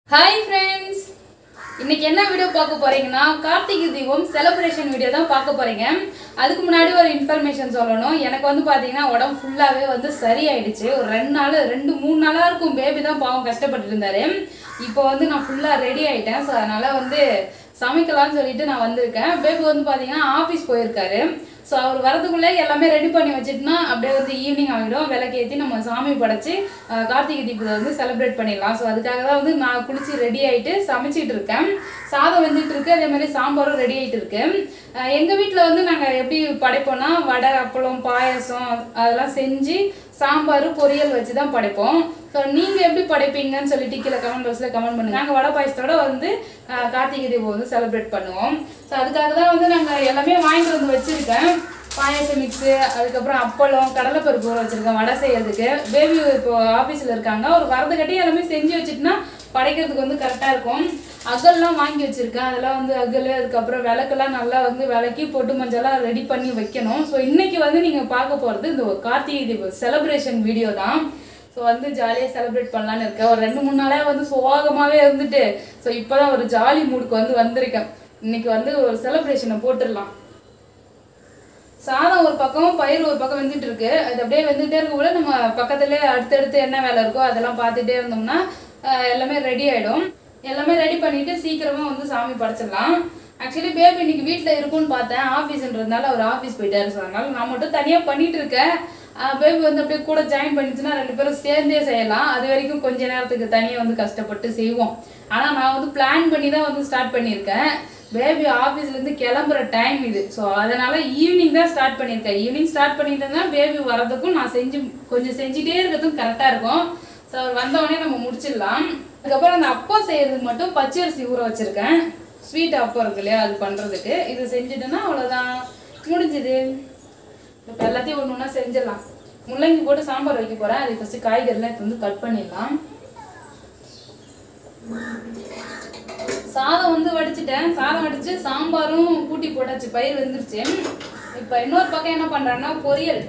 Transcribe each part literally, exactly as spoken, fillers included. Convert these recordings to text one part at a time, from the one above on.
Hi friends! இன்னைக்கு என்ன video பார்க்க போறீங்கன்னா கார்த்திகை தீபம் செலிப்ரேஷன் வீடியோ தான் பார்க்க போறீங்க. அதுக்கு முன்னாடி ஒரு இன்ஃபர்மேஷன் சொல்லணும். எனக்கு வந்து பாத்தீங்கன்னா உடம்பு ஃபுல்லாவே வந்து சரியாயிடுச்சு. ஒரு ரெண்டு நாள் ரெண்டு மூணு நாளா இருக்கும் பேபி தான் பாவம் கஷ்டப்பட்டு இருந்தாரு. இப்போ வந்து நான் ஃபுல்லா ரெடி ஆயிட்டேன். ஸோ அதனால வந்து சமைக்கலாம்னு சொல்லிட்டு நான் வந்திருக்கேன். பேபி வந்து பாத்தீங்கன்னா ஆஃபீஸ் போயிருக்காரு. ஸோ அவர் வரதுக்குள்ளே எல்லாமே ரெடி பண்ணி வச்சுட்டுனா அப்படியே வந்து ஈவினிங் ஆகிடும். விளக்கேற்றி நம்ம சாமி படைச்சி கார்த்திகை தீபத்தை வந்து செலிப்ரேட் பண்ணிடலாம். ஸோ அதுக்காக தான் வந்து நான் குளிச்சு ரெடி ஆகிட்டு சமைச்சிட்டு இருக்கேன். சாதம் வந்துட்டு இருக்கு, அதே மாதிரி சாம்பாரும் ரெடி ஆகிட்டு இருக்கு. எங்கள் வீட்டில் வந்து நாங்கள் எப்படி படைப்போம்னா வடை, அப்பளம், பாயசம் அதெல்லாம் செஞ்சு சாம்பார் பொரியல் வச்சு தான் படைப்போம். ஸோ நீங்கள் எப்படி படைப்பீங்கன்னு சொல்லிட்டு கீழே கமெண்ட் பாக்ஸில் கமெண்ட் பண்ணுங்க. நாங்கள் வடை பாயசத்தோட வந்து கார்த்திகை தீபம் வந்து செலிப்ரேட் பண்ணுவோம். ஸோ அதுக்காக தான் வந்து நாங்கள் எல்லாமே வாங்கிட்டு வந்து வச்சுருக்கேன். பாயசம் மிக்ஸு, அதுக்கப்புறம் அப்பளம், கடலைப்பருப்பு ஊற வச்சுருக்கேன் வடை செய்யறதுக்கு. பேபி இப்போ ஆஃபீஸில் இருக்காங்க. ஒரு வரதுக்கட்டி எல்லாமே செஞ்சு வச்சுட்டுனா படைக்கிறதுக்கு வந்து கரெக்டாக இருக்கும். அகல்லாம் வாங்கி வச்சுருக்கேன். அதெல்லாம் வந்து அகல், அதுக்கப்புறம் விளக்கெல்லாம் நல்லா வந்து விளக்கி பொட்டு மஞ்சளாக ரெடி பண்ணி வைக்கணும். ஸோ இன்றைக்கி வந்து நீங்கள் பார்க்க போகிறது இந்த கார்த்திகை தீபம் செலிப்ரேஷன் வீடியோ தான். ஸோ வந்து ஜாலியாக செலிப்ரேட் பண்ணலான்னு இருக்கேன். ஒரு ரெண்டு மூணு நாளாக வந்து சோகமாகவே இருந்துட்டு ஸோ இப்போ தான் ஒரு ஜாலி மூடுக்கு வந்து வந்திருக்கேன். இன்னைக்கு வந்து ஒரு செலிப்ரேஷனை போட்டுடலாம். சாதம் ஒரு பக்கம், பயிர் ஒரு பக்கம் வெந்துட்டு இருக்கு. அது அப்படியே வெந்துகிட்டே இருக்கக்குள்ள நம்ம பக்கத்துலேயே அடுத்தடுத்து என்ன வேலை இருக்கோ அதெல்லாம் பார்த்துட்டே இருந்தோம்னா எல்லாமே ரெடி ஆகிடும். எல்லாமே ரெடி பண்ணிட்டு சீக்கிரமாக வந்து சாமி படைச்சிடலாம். ஆக்சுவலி பேபி இன்னைக்கு வீட்டில் இருக்கும்னு பார்த்தேன். ஆஃபீஸ்ன்றதுனால அவர் ஆஃபீஸ் போயிட்டாரு. ஸோ அதனால நான் மட்டும் தனியாக பண்ணிட்டு இருக்கேன். பேபி வந்து அப்படியே கூட ஜாயின் பண்ணிச்சுன்னா ரெண்டு பேரும் சேர்ந்தே செய்யலாம். அது வரைக்கும் கொஞ்ச நேரத்துக்கு தனியாக வந்து கஷ்டப்பட்டு செய்வோம். ஆனால் நான் வந்து பிளான் பண்ணி தான் வந்து ஸ்டார்ட் பண்ணியிருக்கேன். பேபி ஆஃபீஸ்லேருந்து கிளம்புற டைம் இது. ஸோ அதனால ஈவினிங் தான் ஸ்டார்ட் பண்ணியிருக்கேன். ஈவினிங் ஸ்டார்ட் பண்ணிட்டேன்னா பேபி வரதுக்கும் நான் செஞ்சு கொஞ்சம் செஞ்சுட்டே இருக்கிறதுக்கும் கரெக்டாக இருக்கும். ஸோ அவர் வந்தவொடனே நம்ம முடிச்சிடலாம். அதுக்கப்புறம் அந்த அப்பம் செய்யறதுக்கு மட்டும் பச்சரிசி ஊற வச்சிருக்கேன். ஸ்வீட் அப்பம் இருக்கு இல்லையா, அது பண்ணுறதுக்கு. இது செஞ்சுட்டேன்னா அவ்வளோதான், முடிஞ்சுது. இப்போ எல்லாத்தையும் ஒன்று ஒன்றா செஞ்சிடலாம். முள்ளங்கி போட்டு சாம்பார் வைக்க போகிறேன். அதுக்கு ஃபஸ்ட்டு காய்கறிலாம் இப்போ வந்து கட் பண்ணிடலாம். சாதம் வந்து வடிச்சிட்டேன். சாதம் வடிச்சு சாம்பாரும் கூட்டி போட்டாச்சு, பயிர் வந்துருச்சு. இப்போ இன்னொரு பக்கம் என்ன பண்ணுறேன்னா பொரியல்.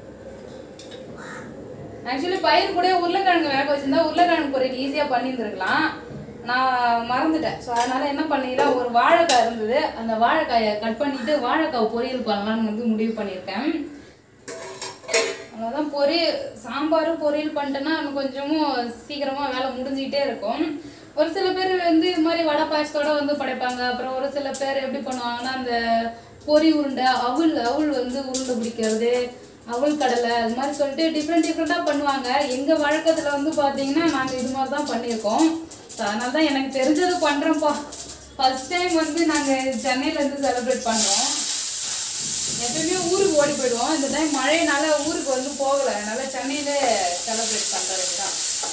ஆக்சுவலி பயிர் கூட உருளைக்கிழங்கு வேக வச்சிருந்தா உருளைக்கிழங்கு பொரியல் ஈஸியாக பண்ணியிருந்துருக்கலாம். நான் மறந்துட்டேன். ஸோ அதனால் என்ன பண்ணிடலாம், ஒரு வாழைக்காய் இருந்தது, அந்த வாழைக்காயை கட் பண்ணிவிட்டு வாழைக்காய் பொரியல் பண்ணலான்னு வந்து முடிவு பண்ணியிருக்கேன். அவ்வளோதான். பொரியல் சாம்பாரும் பொரியல் பண்ணிட்டேன்னா இன்னும் கொஞ்சமும் சீக்கிரமாக வேலை முடிஞ்சிக்கிட்டே இருக்கும். ஒரு சில பேர் வந்து இது மாதிரி வடை பாயசத்தோட வந்து படைப்பாங்க. அப்புறம் ஒரு சில பேர் எப்படி பண்ணுவாங்கன்னா அந்த பொரி உருண்டை, அவுள் அவுள் வந்து உருண்டை பிடிக்கிறது, அவுள் கடலை, அது மாதிரி சொல்லிட்டு டிஃப்ரெண்ட் டிஃப்ரெண்ட்டாக பண்ணுவாங்க. எங்கள் வழக்கத்தில் வந்து பார்த்தீங்கன்னா நாங்கள் இது மாதிரி தான் பண்ணியிருக்கோம். ஸோ அதனால தான் எனக்கு தெரிஞ்சது பண்ணுறோம்ப்பா. ஃபர்ஸ்ட் டைம் வந்து நாங்கள் சென்னையிலேருந்து செலிப்ரேட் பண்ணுறோம். எப்பயுமே ஊருக்கு ஓடி போயிடுவோம். இந்த டைம் மழையினால ஊருக்கு வந்து போகலை. அதனால் சென்னையிலே செலிப்ரேட் பண்ணுறது தான்.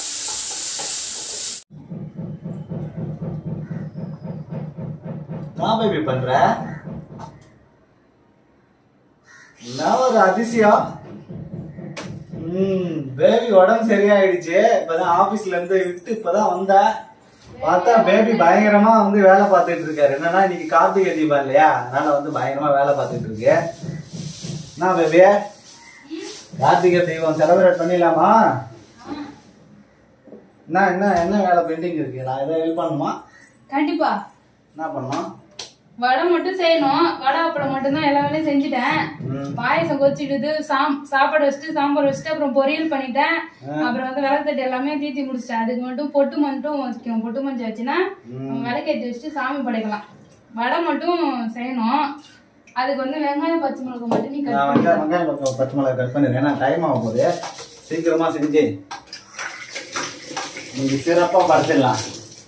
நான் பேபி பண்ற என்ன ஒரு அதிசயம். ம் பேபி உடம்பு சரியாயிடுச்சு. இப்பதான் ஆபீஸ்ல இருந்து விட்டு இப்பதான் வந்தேன். பார்த்தா பேபி பயங்கரமா வந்து வேலை பார்த்துட்டு இருக்காரு. என்னன்னா இன்னைக்கு கார்த்திகை தீபம் இல்லையா, அதனால வந்து பயங்கரமா வேலை பார்த்துட்டு இருக்கு. என்ன பேபி, கார்த்திகை தீபம் செலிப்ரேட் பண்ணிடலாமா? என்ன என்ன என்ன வேலை பெண்டிங் இருக்கு? நான் எதாவது ஹெல்ப் பண்ணுமா? கண்டிப்பா. என்ன பண்ணணும்? வடை மட்டும் செய்யணும். வடை அப்பளம் மட்டும்தான் எல்லா வேலையும் செஞ்சுட்டேன். பாயசம் கொச்சிட்டு சாம் சாப்பாடு வச்சுட்டு சாம்பார் வச்சுட்டு அப்புறம் பொரியல் பண்ணிட்டேன். அப்புறம் வந்து விளக்கு எல்லாமே தீத்தி முடிச்சிட்டேன். அதுக்கு மட்டும் பொட்டு மட்டும் வச்சுக்கணும். பொட்டு மஞ்சள் வச்சுன்னா விளக்கேற்றி வச்சுட்டு சாமி படைக்கலாம். வடை மட்டும் செய்யணும். அதுக்கு வந்து வெங்காயம் பச்சை மிளகாய் மட்டும் நீ கட் பண்ணி வெங்காயம் பச்சை மிளகாய் கட் பண்ணிடுறேன். ஏன்னா டைம் ஆக போகுது. சீக்கிரமா செஞ்சு நீங்க சிறப்பா படைச்சிடலாம்.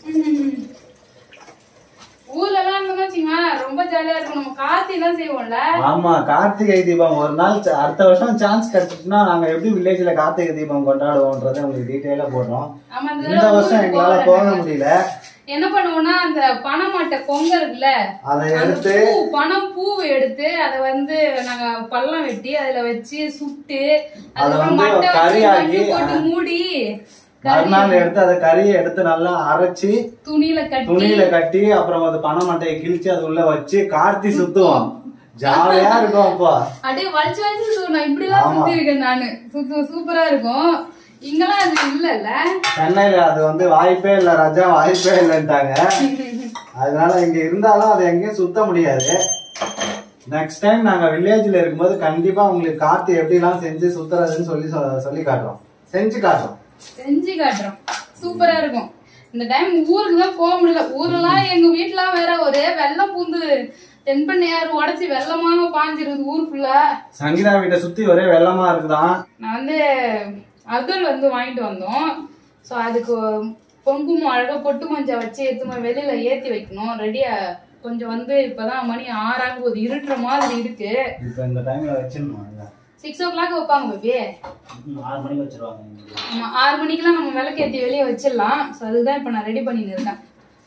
ஊர்ல எல்லாம் இருந்தோம்னா ரொம்ப ஜாலியா இருக்கும். நம்ம கார்த்திகை தான் செய்வோம்ல. ஆமா, கார்த்திகை தீபம் ஒரு நாள் அடுத்த வருஷம் சான்ஸ் கிடைச்சிட்டுனா நாங்க எப்படி வில்லேஜ்ல கார்த்திகை தீபம் கொண்டாடுவோம்ன்றதை உங்களுக்கு டீட்டெயிலா போடுறோம். இந்த வருஷம் எங்களால போக முடியல. என்ன பண்ணுவோம்னா அந்த பனைமட்டை பொங்க இருக்குல்ல, அதை எடுத்து பனம் பூ எடுத்து அதை வந்து நாங்க பள்ளம் வெட்டி அதுல வச்சு சுட்டு அதை வந்து கறியாக்கி போட்டு மூடி மறுநாள் எடுத்து அதை கறியை எடுத்து நல்லா அரைச்சி துணியில கட்டி துணியில கட்டி அப்புறம் அது பனை மட்டையை கிழிச்சு அது உள்ள வச்சு கார்த்தி சுத்துவோம். ஜாலியா இருக்கும். அப்போ அப்படியே வலிச்சு வலிச்சு சுத்தணும். இப்படி எல்லாம் சுத்தி இருக்கேன் நானு. சூப்பரா இருக்கும். இங்கெல்லாம் அது இல்லல்ல. சென்னையில அது வந்து வாய்ப்பே இல்லை ராஜா, வாய்ப்பே இல்லைன்ட்டாங்க. அதனால இங்க இருந்தாலும் அதை எங்கேயும் சுத்த முடியாது. நெக்ஸ்ட் டைம் நாங்க வில்லேஜ்ல இருக்கும்போது கண்டிப்பா உங்களுக்கு காத்து எப்படிலாம் செஞ்சு சுத்துறதுன்னு சொல்லி சொல்லி காட்டுறோம், செஞ்சு காட்டுறோம் செஞ்சு காட்டுறோம். சூப்பரா இருக்கும். இந்த டைம் ஊருக்கு தான் போக முடியல. ஊர்லாம் எங்க வீட்டுலாம் வேற ஒரே வெள்ளம் பூந்து தென்பண்ணையாறு உடச்சி வெள்ளமாக பாஞ்சிருக்குது ஊர் ஃபுல்லா. சங்கீதா வீட்டை சுத்தி ஒரே வெள்ளமா இருக்குதான். நான் வந்து அகல் வந்து வாங்கிட்டு வந்தோம். ஸோ அதுக்கு பொங்குமம் அழகா பொட்டு மஞ்சா வச்சு எடுத்து வெளியில ஏத்தி வைக்கணும். ரெடியா கொஞ்சம் வந்து இப்பதான் மணி ஆறாக போகுது, இருட்டுற மாதிரி இருக்கு. இப்ப இந்த டைம்ல வச்சிடணும். சிக்ஸ் ஓ கிளாக் வைப்பாங்க பேபி, ஆறு மணிக்கு வச்சிருவாங்க. ஆமா, ஆறு மணிக்கெல்லாம் நம்ம விளக்கு ஏற்றி வெளியே வச்சிடலாம். ஸோ அதுதான் இப்போ நான் ரெடி பண்ணிட்டு இருக்கேன்.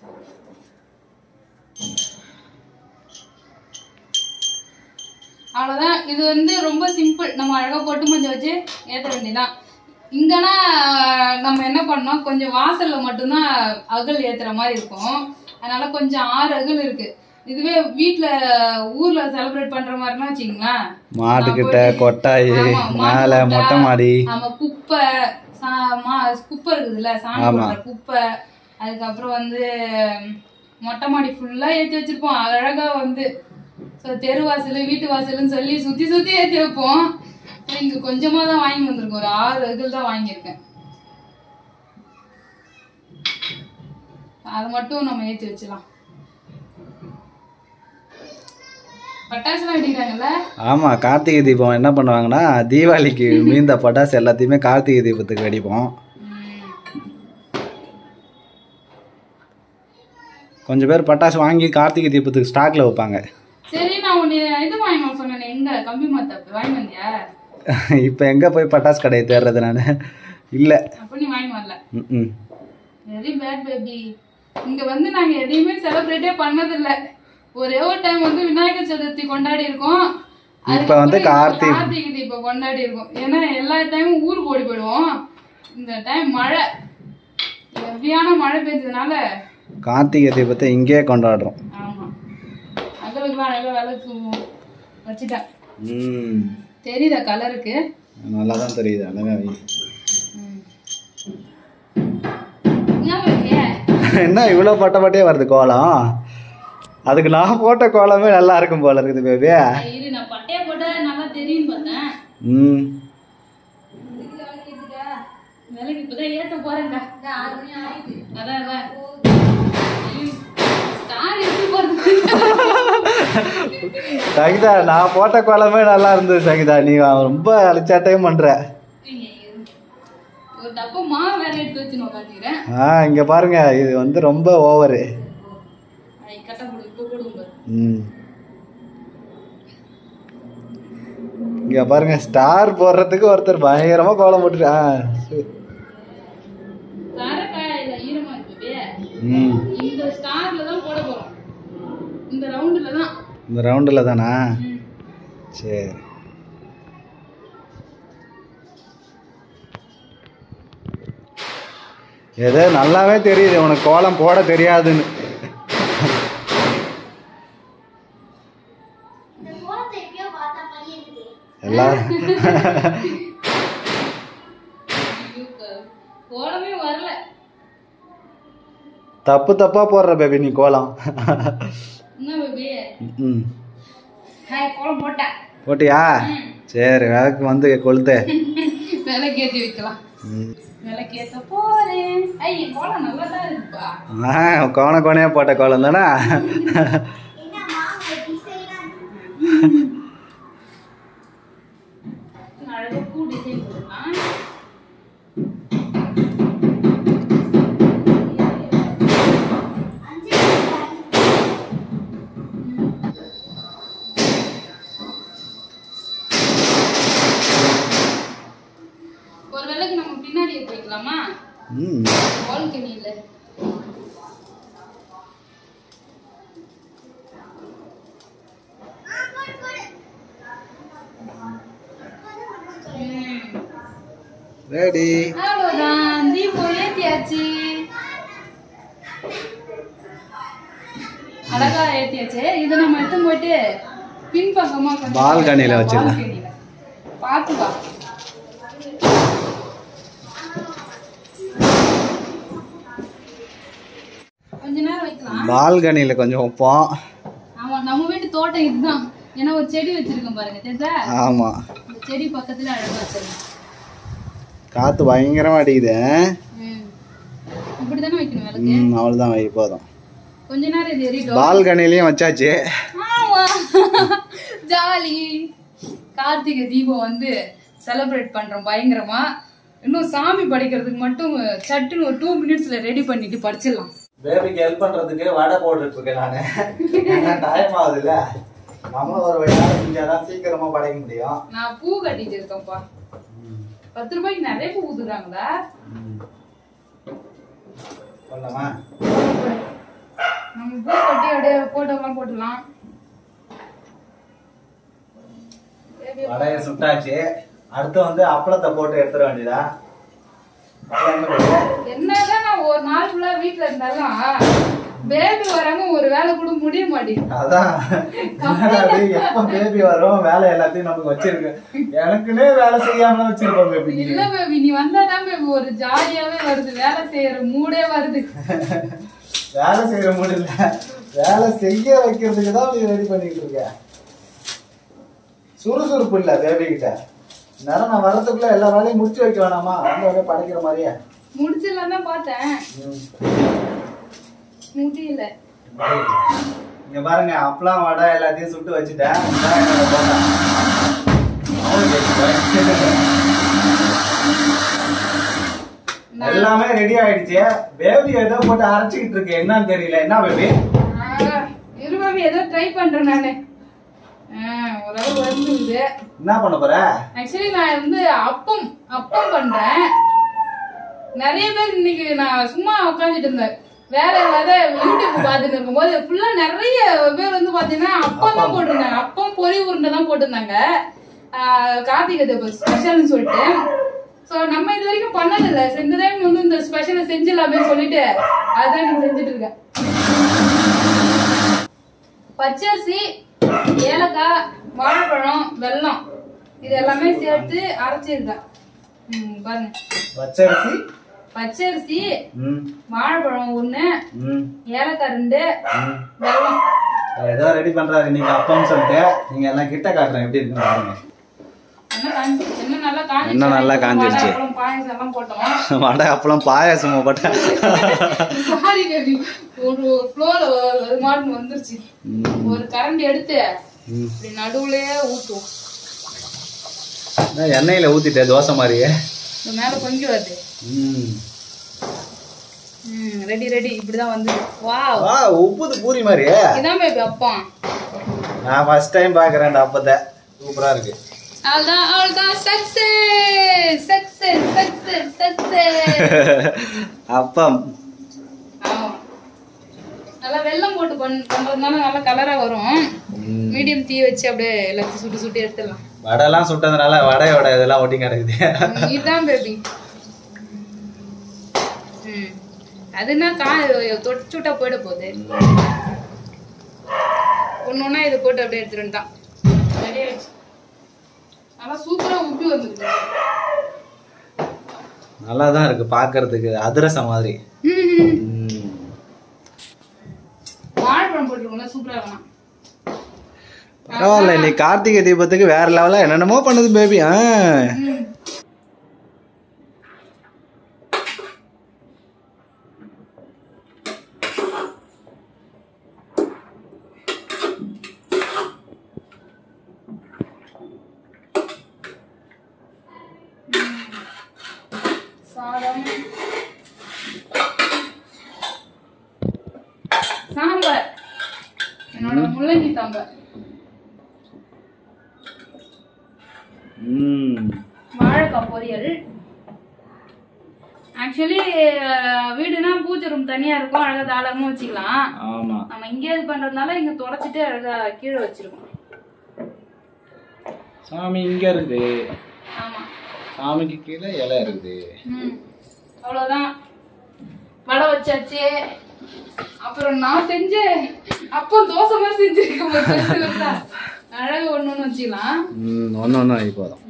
அவ்வளோதான். இது வந்து ரொம்ப சிம்பிள். நம்ம அழகாக பொட்டு மஞ்சள் வச்சு ஏற்ற வேண்டியதான். இங்கன்னா நம்ம என்ன பண்ணோம், கொஞ்சம் வாசல்ல மட்டும்தான் அகல் ஏத்துற மாதிரி இருக்கும். அதனால கொஞ்சம் ஆறு அகல் இருக்கு. இதுவே வீட்டுல ஊர்ல செலிப்ரேட் பண்ற மாதிரினா வச்சுங்களேன், மாட்டுக்கிட்ட கொட்டாய் மேல மொட்டை மாடி, ஆமா குப்பை குப்பை இருக்குதுல்ல, சாணி போடுற குப்பை, அதுக்கப்புறம் வந்து மொட்டை மாடி ஃபுல்லா ஏத்தி வச்சிருப்போம் அழகா வந்து. தெரு வாசல் வீட்டு வாசல்னு சொல்லி சுத்தி சுத்தி ஏத்தி வைப்போம். இங்க கொஞ்சமா தான் வாங்கி வந்திருக்கோம், ஒரு ஆறு அகல் தான் வாங்கியிருக்கேன். அது மட்டும் நம்ம ஏற்றி வச்சிடலாம். பட்டாசுலாம் வெடிக்கிறாங்கல்ல. ஆமா, கார்த்திகை தீபம் என்ன பண்ணுவாங்கன்னா, தீபாவளிக்கு மீந்த பட்டாசு எல்லாத்தையுமே கார்த்திகை தீபத்துக்கு வெடிப்போம். கொஞ்சம் பேர் பட்டாசு வாங்கி கார்த்திகை தீபத்துக்கு ஸ்டாக்ல வைப்பாங்க. சரி, நான் உன்னை இது வாங்கி சொன்னேன், எங்க கம்பி மாத்தாப்பு வாங்கி வந்தியா? இப்ப எங்க போய் பட்டாசு கடையை தேடுறது நானு? இல்ல. அப்ப நீ வாங்கி வரல. ம். Very bad baby. இங்க வந்து நாங்க எதையுமே செலிப்ரேட்டே பண்ணது இல்ல. ஒரே ஒரு டைம் வந்து விநாயகர் சதுர்த்தி கொண்டாடி இருக்கோம். இப்ப வந்து கார்த்திகை கார்த்திகை தீபம் கொண்டாடி இருக்கோம். ஏன்னா எல்லா டைமும் ஊருக்கு ஓடி போயிடுவோம். இந்த டைம் மழை, ஹெவியான மழை பெஞ்சதுனால கார்த்திகை தீபத்தை இங்கே கொண்டாடுறோம். ஆமா, அகலுக்குலாம் அழகா விளக்கு வச்சுட்டேன். ம், தெரியுதா கலருக்கு? நல்லா தான் தெரியுது. அழகா என்ன இவ்வளோ பட்ட பட்டே வருது கோலம்? அதுக்கு நான் போட்ட கோலமே நல்லா இருக்கும் போல இருக்குது பேபி. இரு, நான் பட்டைய போட்டா நல்லா தெரியும் பார்த்தேன். ம், விலைக்கு இப்பதான் ஏத்த போறேன்டா. ஆறு மணி ஆயிடுச்சு. அதான் அதான் ஸ்டார் எப்படி போறது? சகிதா, நான் போட்ட கோலமே நல்லா இருந்தது சகிதா. நீ ரொம்ப அழிச்சாட்டையும் பண்ற. ஒரு டப்பா மாவு வேற எடுத்து வச்சு நான் காட்டிக்கிறேன். ஆ, இங்க பாருங்க, இது வந்து ரொம்ப ஓவரு. கட்ட போடு, இப்போ போடுங்க. ம், இங்க பாருங்க, ஸ்டார் போடுறதுக்கு ஒருத்தர் பயங்கரமா கோலம் போட்டுரு. ஆ, காரக்காயில ஈரமா இருக்கு. ம், இந்த ஸ்டார்ல தான் போட போறோம். இந்த ரவுண்ட்ல தான். இந்த ரவுண்டில் தானா? சரி. ஏதோ நல்லாவே தெரியுது உனக்கு கோலம் போட தெரியாதுன்னு. எல்லாரும் கோலமே வரல. தப்பு தப்பா போடுற பேபி நீ கோலம். என்ன பேபி? ம், ஹாய், கோலம் போட்டா போட்டியா? சரி, விளக்கு வந்து கொளுத்து. விளக்கு ஏற்றி வைக்கலாம். விளக்கு ஏற்ற போறேன். ஐய, கோலம் நல்லா தான் இருக்குப்பா. ஆ, கோண கோணையா போட்ட கோலம் தானே? அழகா பூ டிசைன் போடலாம். ஒரு வேளைக்கு நம்ம பின்னாடி எடுத்து வைக்கலாமா? ம், பால்கனி இல்ல. ரெடி. அவ்வளவுதான், தீபம் ஏத்தியாச்சு. அழகா ஏத்தியாச்சு. இதை நம்ம எடுத்து போயிட்டு பின்பக்கமா பால்கனியில வச்சிடலாம். பாத்துப்பா. கொஞ்ச நேரம் வைக்கலாம். பால்கனியில கொஞ்சம் வைப்போம். ஆமா, நம்ம வீட்டு தோட்டம் இதுதான். ஏன்னா ஒரு செடி வச்சிருக்கோம் பாருங்க தெரியுதா? ஆமா, இந்த செடி பக்கத்துல அழகா வச்சிருக்கோம். காத்து பயங்கரமா அடிக்குது. ம், இப்படிதானே வைக்கணும் விளக்கு. ம், அவ்வளவுதான் வை போதும். கொஞ்ச நேரம் இது எரியும். பால்கனிலயும் வச்சாச்சு. ஆமா, ஜாலி. கார்த்திகை தீபம் வந்து செலிப்ரேட் பண்றோம் பயங்கரமா. இன்னும் சாமி படிக்கிறதுக்கு மட்டும் சட்டுன்னு ஒரு டூ மினிட்ஸ்ல ரெடி பண்ணிட்டு படிச்சிடலாம். பேபிக்கு ஹெல்ப் பண்றதுக்கு வடை போட்டுட்டு இருக்கேன் நானு. டைம் ஆகுதுல்ல, நம்மளும் ஒரு வழியாக செஞ்சாதான் சீக்கிரமா படைக்க முடியும். நான் பூ கட்டிட்டு இருக்கேன்ப்பா. பத்து ரூபாய்க்கு நிறைய பூ ஊத்துறாங்களா? சொல்லலாமா? நம்ம பூ கட்டி அப்படியே போட்டோலாம் போட்டுலாம். வடைய சுட்டாச்சு. அடுத்து வந்து அப்பளத்தை போட்டு எடுத்துட வேண்டியதா. என்னதான் நான் ஒரு நாள் ஃபுல்லா வீட்டுல இருந்தாலும் பேபி வராம ஒரு வேலை கூட முடிய மாட்டேங்குது. அதான் எப்ப பேபி வரும் வேலை எல்லாத்தையும் நமக்கு வச்சிருக்கு. எனக்குன்னே வேலை செய்யாம வச்சிருப்போம் பேபி. இல்ல பேபி, நீ வந்தாதான் பேபி ஒரு ஜாலியாவே வருது. வேலை செய்யற மூடே வருது. வேலை செய்யற மூடு இல்ல, வேலை செய்ய வைக்கிறதுக்கு தான் நீ ரெடி பண்ணிட்டு இருக்க. சுறுசுறுப்பு இல்ல பேபி கிட்ட. நேரம் நான் வரதுக்குள்ள எல்லா வேலையும் முடிச்சு வைக்க வேணாமா? அந்த வேலையை படைக்கிற மாதிரியே முடிச்சிடலாம் தான் பார்த்தேன், முடியல. இங்க பாருங்க, அப்பளம் வடை எல்லாத்தையும் சுட்டு வச்சுட்டேன். எல்லாமே ரெடி ஆயிடுச்சு. பேபி ஏதோ போட்டு அரைச்சிக்கிட்டு இருக்கு, என்னன்னு தெரியல. என்ன பேபி? இரு பேபி, ஏதோ ட்ரை பண்றேன் நானு. ஓரளவு வந்துருது. என்ன பண்ண போற? ஆக்சுவலி நான் வந்து அப்பம் அப்பம் பண்றேன். நிறைய பேர் இன்னைக்கு நான் சும்மா உட்காந்துட்டு இருந்தேன், வேலை இல்லாத யூடியூப் பாத்துட்டு இருக்கும் போது ஃபுல்லா நிறைய பேர் வந்து பாத்தீங்கன்னா அப்பம் தான் போட்டிருந்தாங்க. அப்பம் பொறி உருண்டை தான் போட்டிருந்தாங்க. கார்த்திகை தீபம் ஸ்பெஷல்னு சொல்லிட்டு. சோ நம்ம இது வரைக்கும் பண்ணதில்லை. இந்த டைம் வந்து இந்த ஸ்பெஷலை செஞ்சிடலாமே சொல்லிட்டு அதான் நான் செஞ்சுட்டு இருக்கேன். பச்சரிசி, ஏலக்காய், வாழைப்பழம், வெல்லம் இது எல்லாமே சேர்த்து அரைச்சிருக்கேன். பாருங்க, பச்சரிசி பச்சரிசி, வாழைப்பழம் ஒண்ணு, ஏலக்காய் ரெண்டு, வெல்லம். ஏதோ ரெடி பண்றாரு இன்னைக்கு அப்பம் சொல்லிட்டு. நீங்க எல்லாம் கிட்ட காட்டுறேன் எப்படி இருக்குன்னு பாருங்க. என்ன நல்லா காஞ்சிருச்சு. பாயாசம் எல்லாம் போட்டோம். வடை அப்பளம் பாயாசம் போட்டேன். சாரி பேபி, ஒரு ஃப்ளோல அது மாதிரி வந்துருச்சு. ஒரு கரண்டி எடுத்து இப்படி நடுவுலயே ஊத்துவோம். எண்ணெயில ஊத்திட்டே தோசை மாதிரியே மேல பொங்கி வருது. ரெடி ரெடி இப்படிதான் வந்து. வாவ் வா, உப்புது பூரி மாதிரி. இதான் பேபி அப்பம். நான் ஃபர்ஸ்ட் டைம் பாக்குறேன் இந்த அப்பத்தை. சூப்பரா இருக்கு. அவ்வளவுதான் அவ்வளவுதான். Success success success success. அப்பம் நல்லா வெல்லம் போட்டு பண்றதுனால நல்லா கலரா வரும். மீடியம் தீ வச்சு அப்படியே எல்லாத்தையும் சுட்டு சுட்டு எடுத்துடலாம். வடை எல்லாம் சுட்டதுனால வடையோட இதெல்லாம் ஒட்டி கிடக்குது. இதுதான் பேபி. ம், அதுனா கா தொட்டு சுட்டா போயிட போகுது. ஒன்னு ஒன்னா இதை போட்டு அப்படியே எடுத்துட்டு தான் ரெடி ஆயிடுச்சு. நல்லா சூப்பரா உப்பி வந்துருக்கு. நல்லாதான் இருக்கு பாக்குறதுக்கு, அதிரசம் மாதிரி. வாழைப்பழம் போட்டுருக்கோம்ல, சூப்பரா இருக்கும். பரவாயில்ல, இன்னைக்கு கார்த்திகை தீபத்துக்கு வேற லெவலா என்னென்னமோ பண்ணுது பேபி. ஆ சாம்பார், என்னோட முள்ளங்கி சாம்பார். வாழைக்காய் பொரியல். ஆக்சுவலி வீடுனா பூஜை ரூம் தனியா இருக்கும், அழகா தாராளமா வச்சுக்கலாம். ஆமா, நம்ம இங்கே இது பண்றதுனால இங்க தொடச்சிட்டு அழகா கீழே வச்சிருக்கோம். சாமி இங்க இருக்குது. ஆமா, சாமிக்கு கீழே இலை இருக்குது. ம், அவ்வளவுதான். வடை வச்சாச்சு. அப்புறம் நான் செஞ்ச அப்போ தோசை மாதிரி செஞ்சிருக்கேன். அழகு ஒண்ணு ஒண்ணு வச்சுக்கலாம். ம், ஒண்ணு ஒண்ணு ஆகி போதும்.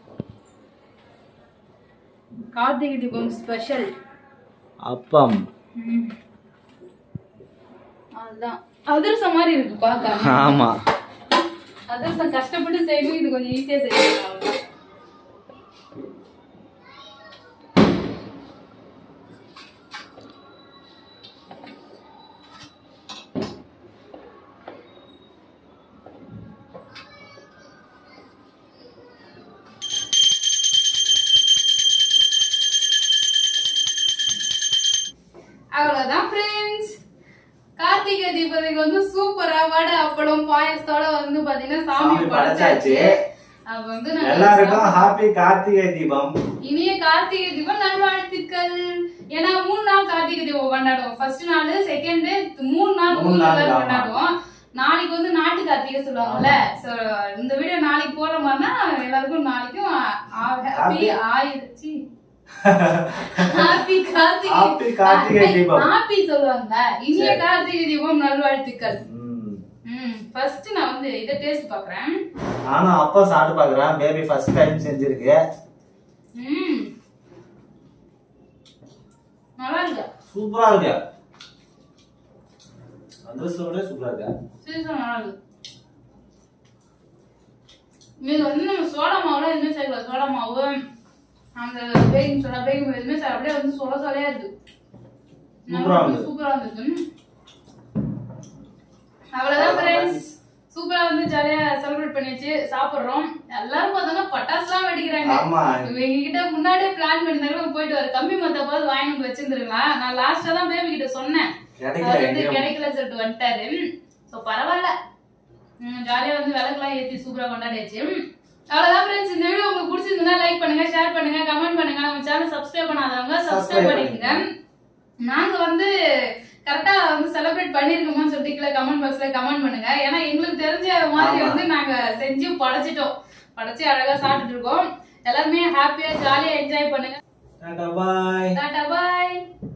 கார்த்திகை தீபம் ஸ்பெஷல் அப்பம். அதுதான் அதிரசம் மாதிரி இருக்கு பாக்க. ஆமா அதிரசம் கஷ்டப்பட்டு செய்யணும், இது கொஞ்சம் ஈஸியா செய்யலாம். அவ்வளவுதான் ஃப்ரெண்ட்ஸ். கார்த்திகை தீபத்துக்கு வந்து சூப்பரா வடை அப்பளம் பாயசத்தோட வந்து பாத்தீங்கன்னா சாமி படைச்சாச்சு. அப்ப வந்து எல்லாருக்கும் ஹாப்பி கார்த்திகை தீபம். இனிய கார்த்திகை தீபம் நல்வாழ்த்துக்கள். ஏன்னா மூணு நாள் கார்த்திகை தீபம் கொண்டாடுவோம். ஃபர்ஸ்ட் நாள், செகண்ட் டே, மூணு நாள் கொண்டாடுவோம். நாளைக்கு வந்து நாட்டு கார்த்திகை சொல்லுவாங்கல்ல. சோ இந்த வீடியோ நாளைக்கு போற மாதிரினா எல்லாருக்கும் நாளைக்கும் ஹாப்பி ஆயிடுச்சு. Happy Karthigai happy Karthigai Deepam. Happy சொல்லுவாங்க. இனிய கார்த்திகை தீபம் நல்வாழ்த்துக்கள். ம் ஃபர்ஸ்ட் நான் வந்து இத டேஸ்ட் பார்க்கறேன். நானும் அப்பா சாப்பிட்டு பார்க்கறேன். பேபி ஃபர்ஸ்ட் டைம் செஞ்சிருக்கு. ம் நல்லா இருக்கு. சூப்பரா இருக்கு. அந்த சோடே சூப்பரா இருக்கு. சீசன் நல்லா இருக்கு. இது வந்து நம்ம சோடா மாவுல எதுவுமே சேர்க்கல. சோடா மாவு அந்த பேக்கிங் சோடா பேக்கிங் எதுவுமே சார் அப்படியே வந்து சொல சொலையா இருக்கு. சூப்பரா இருக்கு. அவ்வளவுதான் ஃப்ரெண்ட்ஸ். சூப்பரா வந்து ஜாலியா செலிப்ரேட் பண்ணிச்சு சாப்பிடுறோம். எல்லாரும் பார்த்தோம்னா பட்டாசுலாம் வெடிக்கிறாங்க. எங்க கிட்ட முன்னாடியே பிளான் பண்ணிருந்தாங்க போயிட்டு வர கம்பி மத்த போது வாங்கி வந்து வச்சிருந்துருக்கலாம். நான் லாஸ்டா தான் பேபி கிட்ட சொன்னேன், அது வந்து கிடைக்கல சொல்லிட்டு வந்துட்டாரு. சோ பரவாயில்ல, ஜாலியா வந்து விளக்கெல்லாம் ஏத்தி சூப்பரா கொண்டாடியாச்சு. அவ்வளவுதான் ஃப்ரெண்ட்ஸ். இந்த வீடியோ உங்களுக்கு பிடிச்சிருந்தா லைக் பண்ணுங்க, ஷேர் பண்ணுங்க, கமெண்ட் பண்ணுங்க. நம்ம சேனல் சப்ஸ்கிரைப் பண்ணாதவங்க சப்ஸ்கிரைப் பண்ணிக்கங்க. நாங்க வந்து கரெக்டா வந்து செலிப்ரேட் பண்ணிருக்கோம்னு சொல்லிட்டு கீழே கமெண்ட் பாக்ஸ்ல கமெண்ட் பண்ணுங்க. ஏன்னா எங்களுக்கு தெரிஞ்ச மாதிரி வந்து நாங்க செஞ்சு படைச்சிட்டோம். படைச்சு அழகா சாப்பிட்டுட்டு இருக்கோம். எல்லாருமே ஹாப்பியா ஜாலியா என்ஜாய் பண்ணுங்க. டாடா பாய். டாடா பாய்.